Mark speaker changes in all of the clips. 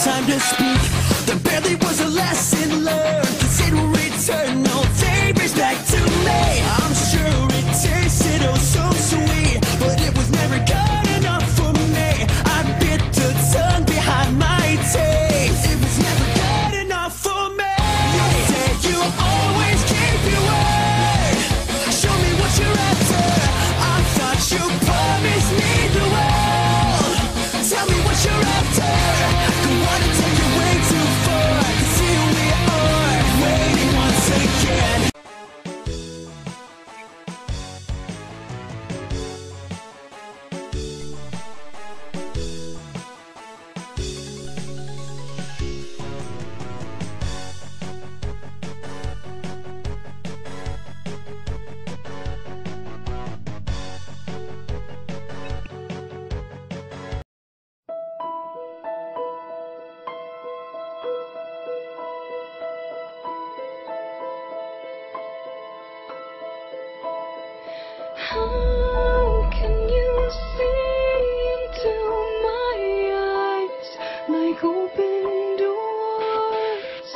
Speaker 1: time to speak. There barely was a lesson learned, 'cause it will return all favors back to me. I'm sure it tasted oh so sweet, but it was never good enough for me. I bit the tongue behind my teeth. It was never good enough for me. You said you always keep your word. Show me what you're after. I thought you promised me the world. Tell me what you're after. Don't wanna take it way too far, 'cause here we are, waiting once again.
Speaker 2: How can you see into my eyes like open doors,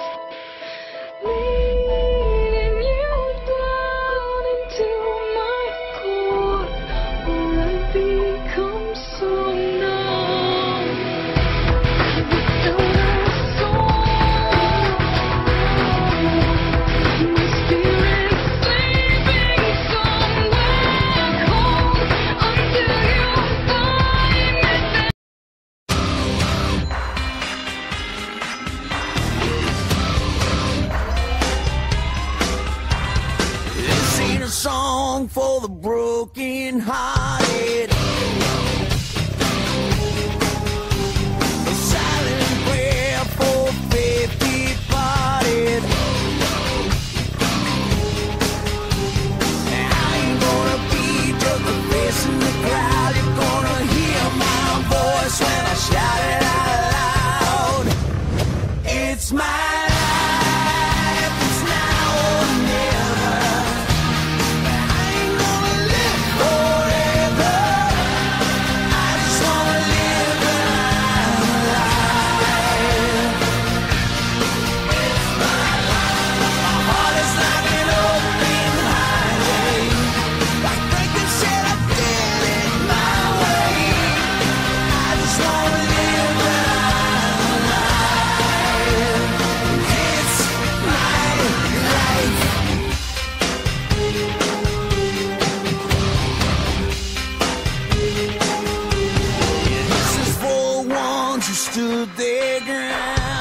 Speaker 2: leading you down into my core, where I become so numb without a soul. My spirit's sleeping somewhere cold until you find me there.
Speaker 1: This ain't a song for the broken hearted. A silent prayer for faith departed. I ain't gonna be just a face in the crowd. You're gonna hear my voice when I shout it out loud. It's my life, it's now or never. I ain't gonna live forever. I just wanna live when I'm alive. It's my life. My heart is like an open highway. Like Franklin said, I did it my way. I just wanna live when I'm alive. It's my life. This is for ones who stood their ground.